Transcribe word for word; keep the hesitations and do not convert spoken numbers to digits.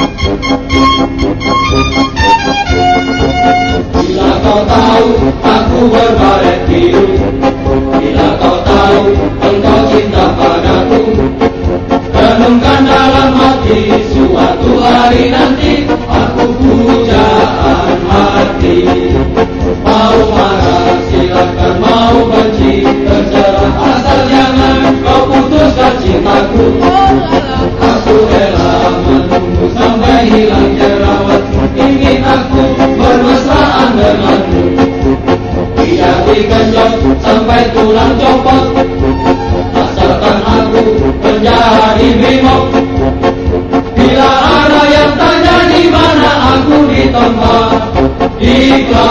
Bila kau tahu aku berbaret biru, bila kau tahu engkau cinta padaku, renungkan dalam hati suatu hari nanti aku pujaan hati. Mau marah silakan, mau benci terserah, asal jangan kau putuskan cintaku. Aku rela menunggu sampai hilang jerawat, ingin aku bermesraan denganmu. Tidak digenjot sampai tulang copot, asalkan aku menjadi brimop. Bila ada yang tanya di mana aku ditempa, di